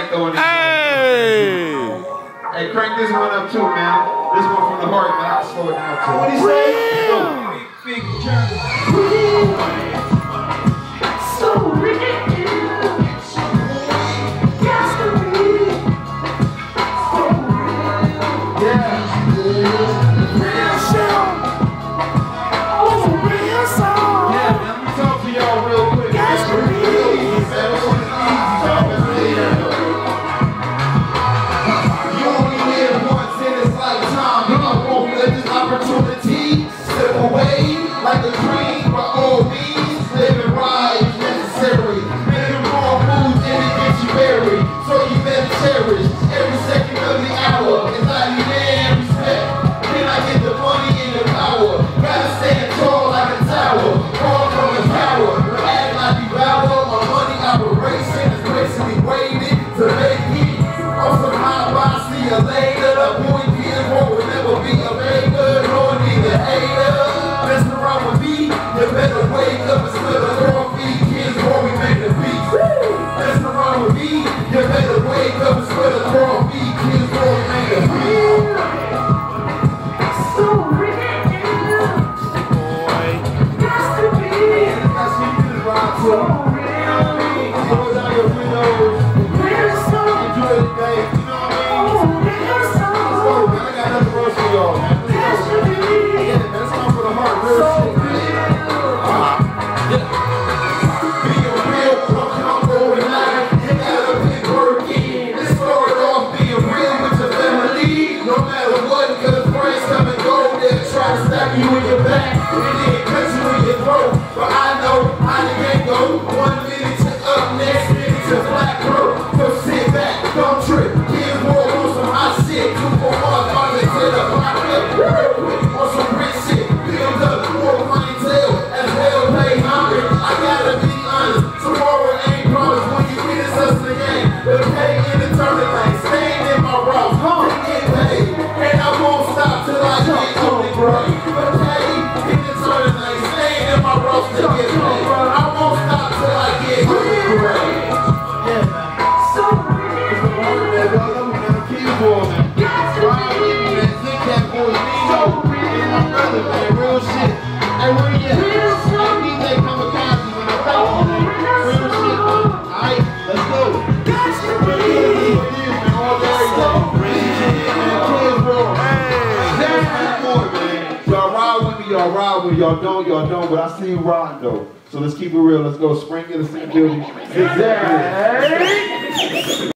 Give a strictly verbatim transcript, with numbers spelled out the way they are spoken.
like throwing this Hey! one. Hey, crank this one up too, man. This one from the heart, man. I'll slow it down too. What do you say? Go. Big, big journey. So ridiculous. Yes, to be. So real. Yeah. Real show. Oh, real song. Yeah, man. Let me talk to y'all real quick. Yes, to be. You only live once in this lifetime. You don't won't let this opportunity slip away like a dream. By all means, living right is necessary. Making wrong moves and it gets you buried. So you better cherish every second of the hour. It's like you damn respect. Then I get the money and the power. Gotta stand tall like a tower. Fall from the power. Act like you power. My money operation is gracefully waiting to make it. On some high bar, see you later. The point is, won't never be a maker, nor neither hater. Mess around with me, you better wake up and spill a coffee. KizzWall, we make the beats. Mess around with me, you better wake up and spill a coffee. KizzWall, we make the beats. So ridiculous. Boy. Yes, to be. That's what you do, Rob. So real. Close down your windows. Real song. Enjoy the day. You know what I mean? Oh, real Let's go, song. man. I got nothing else for y'all, man. Yes, to be. Yeah, man. It's time for the heart. Real So shit, man. real. Being real, I'm comfortable with life. You gotta be working. It started off being real with your family. No matter what, cause friends come and go. They'll try to stab you in your back and then cut you in your throat. But I know how the game go. One minute to up, next minute to black girl. So sit back, don't trip. KizzWall on some hot shit. Two for one, finally to the block up. Real quick on some rich shit. Build up more clientele as well pay homage. I gotta be honest, tomorrow ain't promised when you get us the game. But pay in the tournament, staying in my route, come get paid. And I won't stop till I get on the grade. But pay in the tournament, staying in my route to get paid. I won't stop till I get on the grade. Yeah, man. So It's the word, man. Y'all love me, man. KizzWall, man. Yes, to Ride with me, man. Zig that boy, Nino. And my brother, man. Real shit. Hey, where you at? Real shit. Hey, D J Kamikaze, man. I thank you, man. Real shit, man. Alright, let's go. Yes, to What it is, be. what it is, man. All day, every day. Man, KizzWall. That's my boy, man. Y'all ride with me, y'all ride with me. Y'all don't, y'all don't, but I see you riding, though. So let's keep it real. Let's go. Spring in the same building. Exactly.